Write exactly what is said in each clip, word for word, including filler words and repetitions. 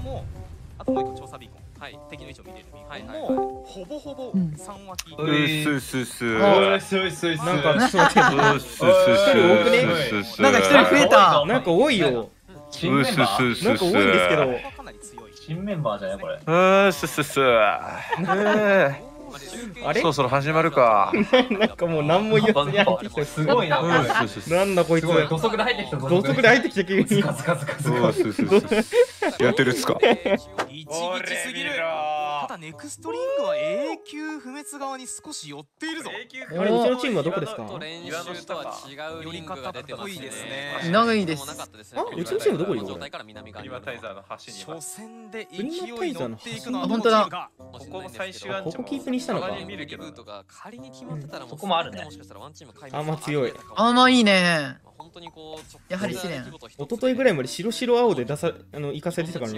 も、あともう一個調査ビーコン、はい、敵の位置を見れるビーコンもほぼほぼ三脇。 うっすうっすうっす。 おいすいすいす。 なんかちょっと待って。 うっすうっすうっす。 なんか一人増えた。なんか多いよ。 新メンバー。 なんか多いんですけど。 新メンバーじゃないこれ。 うっすすす。 あれ？ そろそろ始まるか。 なんかもう何も言わずに入ってきた。 すごいな。 なんだこいつ。 土足で入ってきた。 土足で入ってきた急に。 ズカズカズカズカ。 やってるっすか。 ギチギチすぎる。ただネクストリングは永久不滅側に少し寄っているぞ。 あれうちのチームはどこですか？ 練習とは違うリングが出てますね。 長いです。 あ、うちのチームどこにいるの？ プリマタイザーの端に。 初戦で勢い乗っていくのは本当だ。 ここ最終アンチもここキープにしたのか。 仮に決まってたらもうそこもあるね。 あんま強い。 あんまいいね。 本当にこうやはり試練。 一昨日ぐらいまで白白青で出さあの行かせてたからね。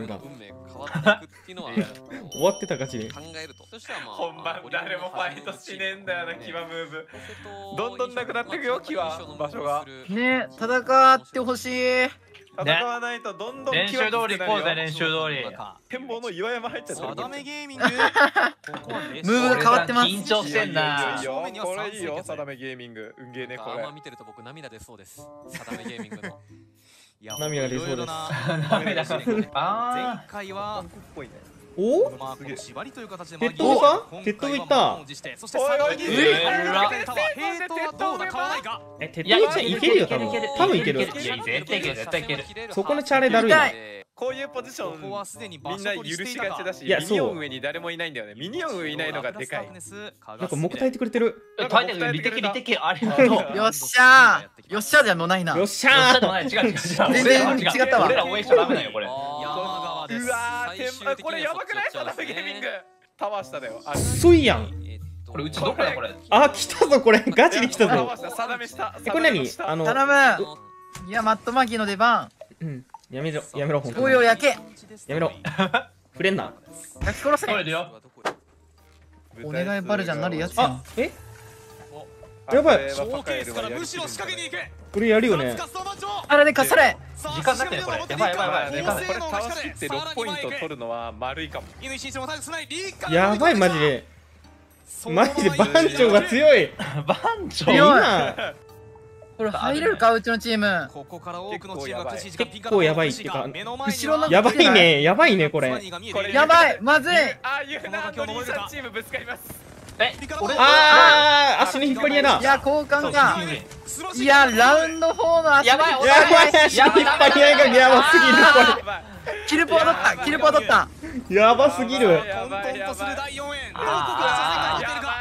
終わってたガチで。 本番誰もファイトしねえんだよなキワムーブ。どんどんなくなってくよキワ場所が。 ね戦ってほしい。 戦わないとどんどん練習通り行こうぜ練習通り。 展望の岩山入っちゃった。 サダメゲーミング。 ムーブが変わってます。 緊張してんな。 これいいよサダメゲーミング。運ゲーねこれ。 あんま見てると僕涙出そうです。サダメゲーミングの。 涙が出そうです。 涙が出そうです。あ前回はお？ まあこの縛りという形で鉄塔か？鉄塔いった。 そしてサダメゲーミング。ヘイトはどうだ買わないか。 え鉄塔ちゃんいけるよ多分。多分いける。 いや絶対いける絶対いける。 そこのチャレだるいな。 こういうポジションみんな許しがちだし、 いやミニオン上に誰もいないんだよね。ミニオン上いないのがでかい。 なんか木耐えてくれてる。 耐えてくれる。利的利的ありがとう。 よっしゃー。よっしゃーじゃもうないな。 よっしゃー。 違う違う違う。 全然違ったわ。 俺ら応援しちゃダメだよこれ。 山川です。 うわー、これやばくないサダメゲーミング。タワー下だよ。 そいやん。 これうちどこだこれ。 あ来たぞこれガチで来たぞ。 サダメ下。 えこれ何？あの。 頼む。いやマットマギの出番。 うん。やめろやめろ本当に。 およ焼け。 やめろ。触れんな。 焼き殺せ。お願いバルじゃんなるやつやん。 え？やばい。 ショーケースからむしろ仕掛けに行く。 これやるよね。 あれでかそれ。 時間だってこれ。やばいやばいやばい。 これ倒しきってろくポイント取るのは丸いかも。 やばいマジで。マジで番長が強い。 番長。 今。 これ入れるかうちのチーム。 ここから多くのチームが苦しい時間。 結構やばいっていうか。 後ろのやばいねやばいねこれ。 やばいまずい。 あゆうなのりさんチームぶつかります。 え、 ああ足の引っ張り屋だ。 いや交換か。いやラウンドフォーの足やばいやばい足の引っ張り屋がやばすぎるこれ。 キルポー取ったキルポー取った。 やばすぎる。 混沌とするだいよんえん。 うわーやられた。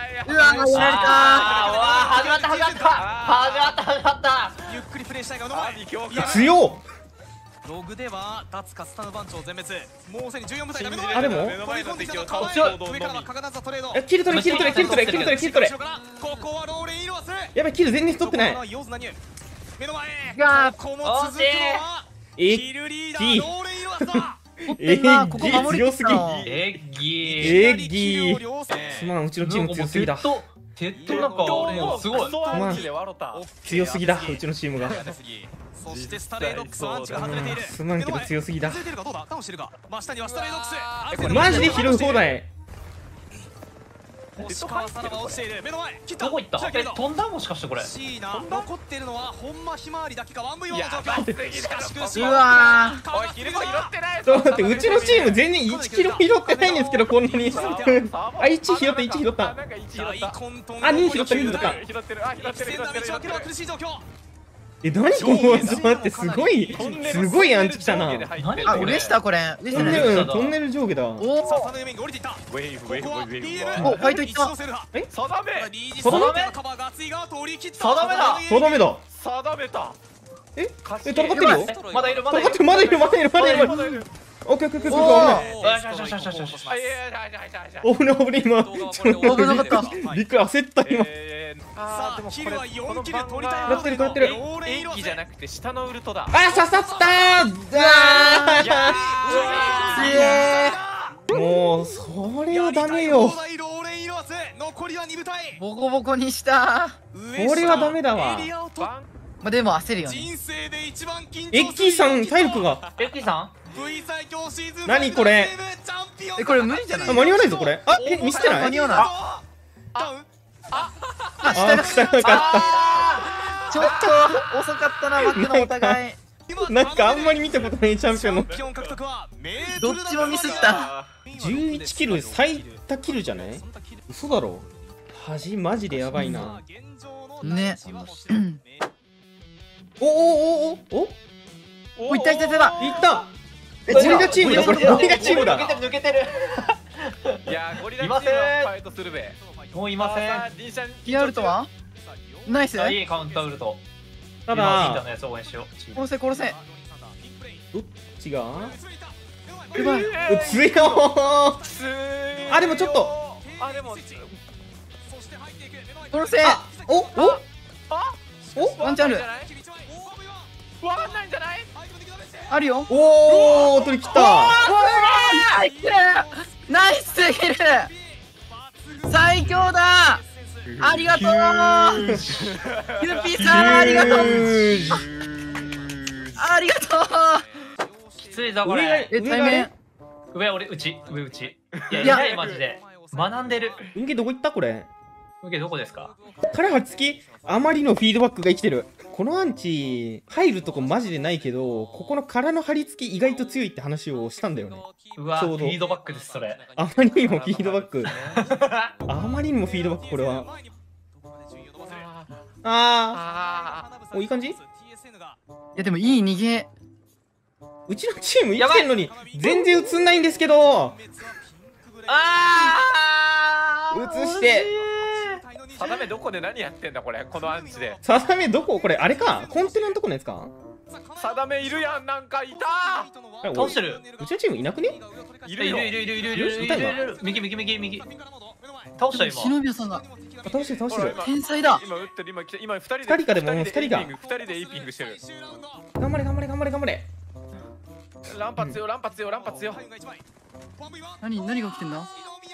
始まった始まった始まった始まった。 ゆっくりプレイしたいがうまい。 強っ。 ログでは脱カスタム番長全滅。もうすでにじゅうよん部隊が目のあでも飛び込んできたのか。上からはカガナザトレード。 えキル取れキル取れキル取れキル取れキル取れ。 ここはローレンイロワス。 やばいキル全然取ってない。 目の前。 がここも続くのはえキルリーダーローレンイロワスだ。 えーここ守り強すぎ。 えっぎえーぎすまんうちのチーム強すぎだ。 鉄塔なんかもうすごい。 強すぎだうちのチームが。 そしてスタレードックスはアンチが外れている。 すまんけど強すぎだ。 外れてるかどうだ。倒してるか。真下にはスタレードックス。 マジで拾う放題。 星川さらば落ちている。目の前。 どこ行った？え飛んだもしかしてこれ。 シーナ残っているのは本間ひまわりだけかワンブイワンの状況。しかし苦しい。 うわー。おいキルコ拾ってない。 ちょっと待ってうちのチーム全然いちキロ拾ってないんですけどこんなに。あいち拾ったいち拾った。あに拾ったに拾った。 拾ってるあ拾ってる拾ってる。 苦しい状況。 え何ここちょっと待ってすごいすごいアンチ来たな。 あ上下これ上下ね。 うんトンネル上下だ。 おお。 さあサダメゲーミング降りていった。 ウェイウェイウェイウェイ。 おファイトいった。 えサダメサダメサダメだサダメだ。 サダメだ。 ええ戦ってるよ。 まだいるまだいるまだいるまだいるまだいるまだいる。オッケーオッケーオッケーオッケー。 よしよしよしよしよし。 オブねオブね今。 危なかった。 びっくり焦った今。 さあキルはよんキル取りたい。 やってるやってる。 演技じゃなくて下のウルトだ。 あ刺さったー。もうそれはダメよ。 残りはに部隊。 ボコボコにした。 これはダメだわ。 まあでも焦るよね。 人生で一番緊張エッキーさん体力が。 エッキーさん V 最強シーズン何これチャンピオンえこれ無理じゃない？ あ間に合わないぞこれ。あえ見せてない？ 間に合わない。 あああ下が下がかちょっと遅かったなマックのお互い。 った。なんかあんまり見たことないチャンピオンの。 チャンピオン獲得はメーどっトルちもミスった。 じゅういちキル最多キルじゃない？嘘だろ。恥マジでやばいな。 ね。 おおおおおおいったいったいったいった俺がチームだこれ俺がチームだ。 抜けてる抜けてる。 いやゴリラチームいませんはファイトするべ。 もういません。 さあリンシャンリアルトはナイス。 あいいカウンターウルト。 た今リーダーだのやつ応援しよう。 殺せ殺せ。 どっちがやばい。 強っあでもちょっとあでも殺せ。 あおおワンチャンある。 わかんないんじゃない？ あるよ。 おお取り切った。 ナイスナイスヒル最強だ。ありがとうユーピーさんありがとうありがとう。 きついぞこ上がれ。 え対面上俺うち上うち。いやいやいやいマジで。学んでる。 運気どこ行ったこれ。 うけどこですか？ からはつきあまりのフィードバックが生きてる。このアンチ入るとこマジでないけどここの殻の張り付き意外と強いって話をしたんだよね。 うわちょうどフィードバックですそれ。 あまりにもフィードバックあまりにもフィードバックこれは。あーおいい感じ。 いやでもいい逃げ。 うちのチーム生きてんのに全然映んないんですけど。 あ映して定めどこで何やってんだこれこのアンチで。 ささめどここれあれかコンテナのとこのやつか。 定めいるやんなんかいたあれ倒してる。 うちのチームいなくね。 いるよいるいるいるいるいるいるいいた今るいる。右右右右。倒した今。 忍びさんがあ倒してる倒してる。 天才だ。 今打ってる今来て今二人で二人かでも二二人が二人でエイピングしてる。 頑張れ頑張れ頑張れ頑張れ。 乱発よ乱発よ乱発よ。 何何が起きてんだ。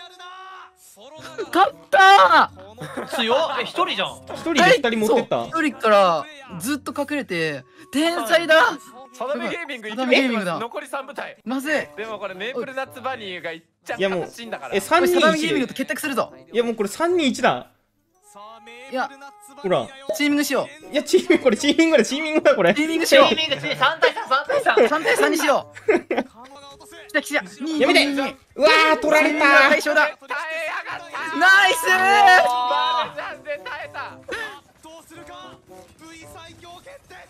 勝った強っ。え一人じゃん。 一人で二人持ってった。 一人からずっと隠れて天才だ。 定めゲーミングい定めゲーミングだ残り三部隊。 まずい。 でもこれメープルナッツバニーがいっちゃいやもう形んだから。 え三人サダメゲーミング一と決着するぞ。 いやもうこれ三人一だ。 いやほらチーミングしよいやチームこれチーミングだチーミングだこれ。 う。チーミングしよう。 ゲーミングチ三対三三対三。 三対三にしよう。来た来た。にやめてにににうわー取られた対象だ。 耐えやがった。 ナイスバージャンで耐えた。 どうするか V 最強決定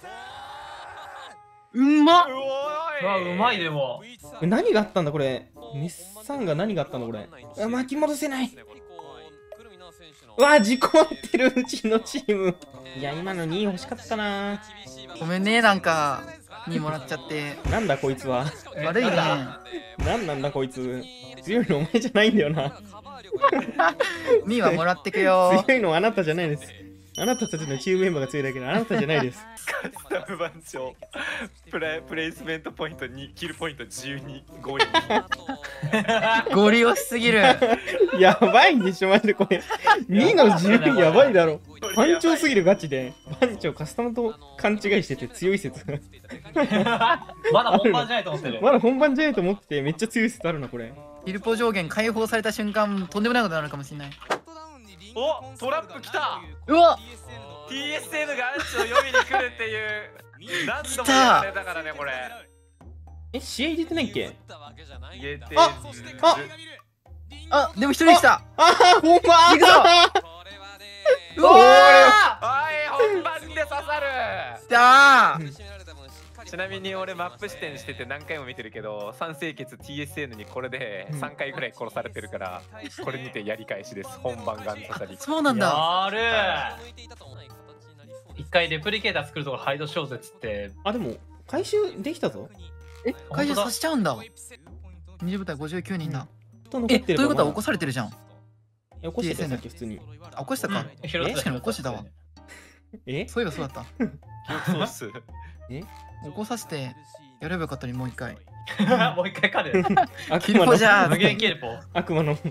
うんまっ。 うおうわうまいでも。 何があったんだこれ。メッサンが何があったのこれ。うわ巻き戻せない。うわ事故ってるうちのチーム。いや今のにい欲しかったな。 ごめんねなんかにもらっちゃってなんだこいつは。 悪いね。 なんなんだこいつ。強いのお前じゃないんだよな。 にはもらってくよ。 強いのはあなたじゃないです。あなたたちのチームメンバーが強いだけであなたじゃないです。 カスタム番長プレプレイスメントポイントにキルポイントじゅうにゴリゴリ押しすぎる。 やばいんでしょマジでこれ。にのじゅうやばいだろ。番長すぎるガチで。番長カスタムと勘違いしてて強い説。 まだ本番じゃないと思ってる。 まだ本番じゃないと思っててめっちゃ強い説あるなこれ。 ヒルポ上限解放された瞬間とんでもないことになるかもしれない。 おトラップ来た。 うわティーエスエヌ がアンチを読みに来るっていう何度も言われたからねこれ。 え試合入れてないっけ。 入れてあああでも一人来た。 あーほんま行くぞうわおい本番で刺さる。 ーだーちなみに俺マップ視点してて何回も見てるけど三清潔 ティーエスエヌ にこれでさんかいぐらい殺されてるからこれにてやり返しです。本番ガン刺さり。 そうなんだ。 やるー。一回レプリケーター作るところハイドしようぜっつって。 あでも回収できたぞ。 え回収させちゃうんだ。にじゅう部隊ごじゅうきゅうにんだ。えといと残ってるうことは起こされてるじゃん。 いや起こしてたよさっき普通に。 あ起こしたか。 拾って確かに起こしてたわ。 えそういえばそうだった。 そうっす。 起こさせてやればよかったにもう一回。 もう一回狩る。 悪魔のキルポじゃ無限キルポ。 悪魔の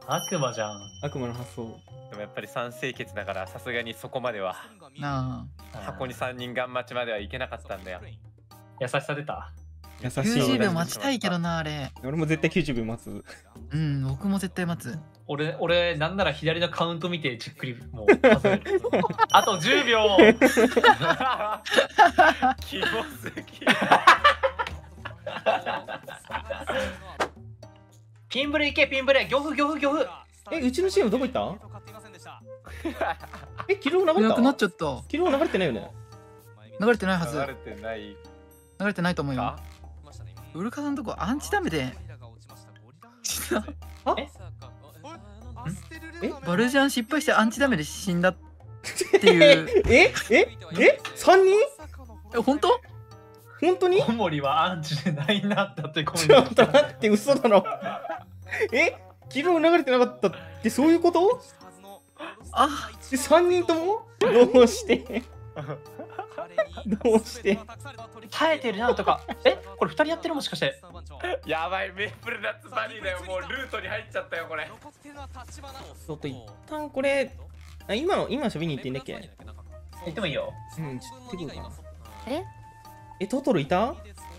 悪魔じゃん。 悪魔の発想。 でもやっぱり三清潔だからさすがにそこまではな箱にさんにんガン待ちまではいけなかったんだよ。 優しさ出た。 優しあ、きゅうじゅうい。 びょう待ちたいけどな、あれ。 俺も絶対きゅうじゅうびょう待つ。 うん、僕も絶対待つ。 俺、俺、なんなら左のカウント見てじっくりもう数える。あとじゅうびょう。 キモすぎ。 ピンブレ行け、ピンブレ。漁夫、漁夫、漁夫。 え、うちのチームどこ行った？え、キルオ流れいなくなった？ ちゃった。 キルオ流れてないよね。 流れてないはず。 流れてない流れてないと思うよか。 ウルカさんのとこアンチダメで。 あえバルジャン失敗してアンチダメで死んだっていう。 えええ ?さん 人？ え、本当？ 本当に？ 小森はアンチでないなったってコメンちょっト。 と待って、嘘だろ。えキルオ流れてなかったってそういうこと？ あ、 でさんにんとも？どうしてどうして耐えてるなんとか。え、これふたりやってるもしかして。 やばい、メープルナッツバニーだよ。もうルートに入っちゃったよこれ。 ちょっと一旦これ、あ今の、今の喋りに行っていいんだっけ？ 言ってもいいよ。 うん、ちょっと行ってくるかな。 ええ、トトロいた？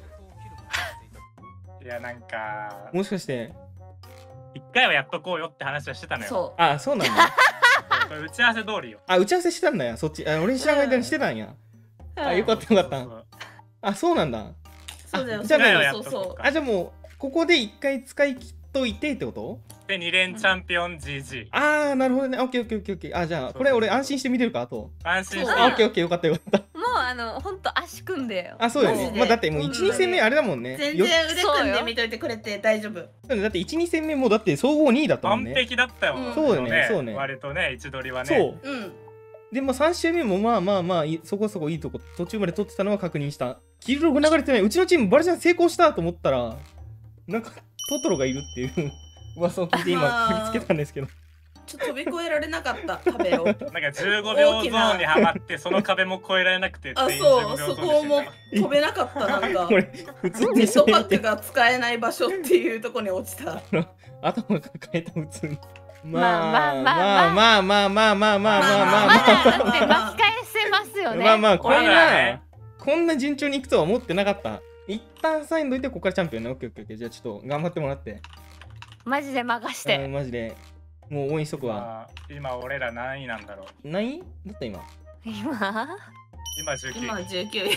いやなんかもしかして。 一回はやっとこうよって話はしてたのよ。 そあ、そうなんだ。 これ打ち合わせ通りよ。 あ、打ち合わせしてたんだよ、そっち。あ、俺に知らない間にしてたんや。 う。 あ、よかったよかった。 そうあ、そうなんだ。 そうだよ。 じゃあ何そうそう。 あ、じゃあもう、ここで一回使い切っといてってこと？ でに連チャンピオン ジージー。 あー、なるほどね。オッケーオッケーオッケーオッケー。あ、じゃあ、これ俺安心して見れるか、あと。 安心しそうあ、オッて。 ケーオッケー、よかったよかった。 もうあの本当足組んでよ。 あ、そうだよね。 マジでまあ、だってもういち、に戦目あれだもんね。よ全然腕組んで見といてくれて大丈夫。 だっていち、に戦目もだって総合にいだったもん完ね。 璧だったよ。 うんそうだねそうね割とね、位置取りはね。 そう。 うん。 でもさん試合目もまあまあまあいそこそこいいとこ途中まで取ってたのは確認した。キルログ流れてない。うちのチームバルジャン成功したと思ったらなんかトトロがいるっていう噂を聞いて今見つけたんですけど。 ちょっと飛び越えられなかった壁を。 なんかじゅうごびょうゾーンにはまってその壁も越えられなくてあ、 全員そう、 じゅうごびょうそこもゾーンでしたね飛べなかったなんか。 これ普通にネットパックが使えない場所っていうところに落ちた。 頭抱えた普通に。 まあまあままあまあまあまあまあまあまあまあまだまだって巻き返せますよね。 あまあまあこんまだなねこんな順調にいくとは思ってなかった。一旦サインどいてここからチャンピオンね。オッケーオッケーオッケー。じゃあちょっと頑張ってもらって。 マジで任しうんて。 マジでもう応援しとくわ。 まあ今俺ら何位なんだろう。 何だった今。 今今じゅうきゅうい。 今じゅうきゅうい。じゅう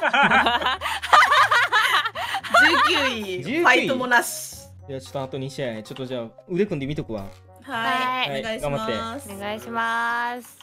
きゅうい。 じゅうきゅういファイトもなし。 いやちょっとあとに試合ちょっとじゃあ腕組んで見とくわ。 はい。 はいお願いし頑張ます。 お願いします。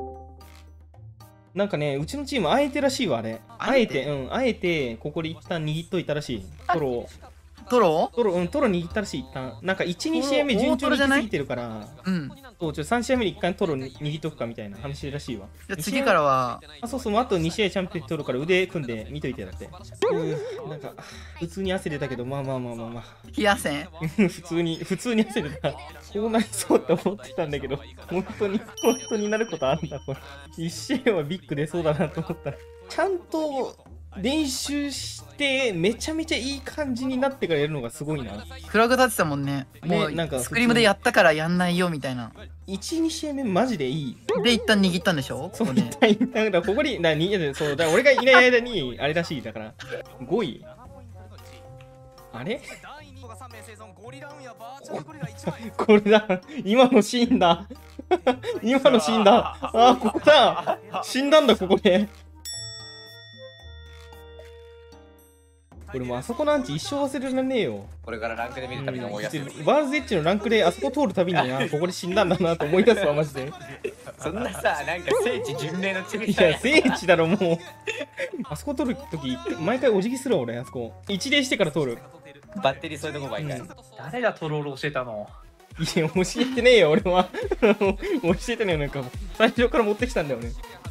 なんかねうちのチームあえてらしいわあれ。あえてうんあえてここで一旦握っといたらしい。トロをトロ？ トロうんトロ握ったらしい一旦。なんかいち、に試合目順調に行き過ぎてるからうん。 そうちょさん試合目に一回トロ握っとくかみたいな話らしいわ。 じゃあ次からはあそうそうあとに試合チャンピオン取るから腕組んで見といてだって。うんなんか普通に汗出たけどまあまあまあまあまあ冷やせん。 普通に普通に汗出た。こうなりそうって思ってたんだけど本当に本当になることあるんだこれ。一試合はビッグ出そうだなと思ったらちゃんと練習してめちゃめちゃいい感じになってからやるのがすごいな。 フラグ立ってたもんね。もねなんかうスクリームでやったからやんないよみたいな。 いち、に試合目マジでいい。 で一旦握ったんでしょ？ そうここね。 一旦だからここにだにそうだから俺がいない間にあれらしいだからごい。あれこれだ今のシーンだ今のシーンだあーここだ死んだんだここで。これもうあそこのアンチ一生忘れられねえよ。 これからランクで見るたびに思い出す。 バールズエッジのランクであそこ通るたびになここで死んだんだなと思い出すわマジで。 そんなさ、なんか聖地巡礼のチビいや聖地だろもうあそこ通るとき毎回お辞儀するわ俺あそこ一礼してから通る。 バッテリーそういうとこばいかい。 誰がトロール教えたの？ いや教えてねえよ俺は教えてねえよなんか最初から持ってきたんだよね。